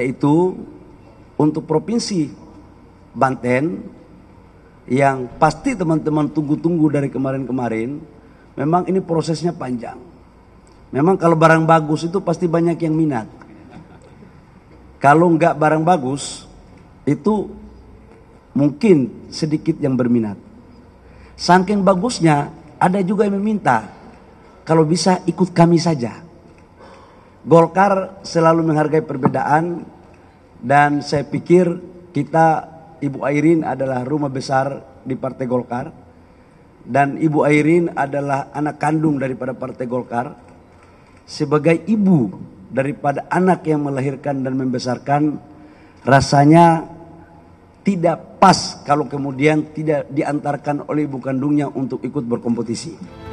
yaitu untuk Provinsi Banten, yang pasti teman-teman tunggu-tunggu dari kemarin-kemarin. Memang ini prosesnya panjang. Memang kalau barang bagus itu pasti banyak yang minat. Kalau enggak barang bagus, itu mungkin sedikit yang berminat. Saking bagusnya, ada juga yang meminta, kalau bisa ikut kami saja. Golkar selalu menghargai perbedaan, dan saya pikir kita, Ibu Airin adalah rumah besar di Partai Golkar, dan Ibu Airin adalah anak kandung daripada Partai Golkar. Sebagai ibu daripada anak yang melahirkan dan membesarkan, rasanya tidak pas kalau kemudian tidak diantarkan oleh ibu kandungnya untuk ikut berkompetisi.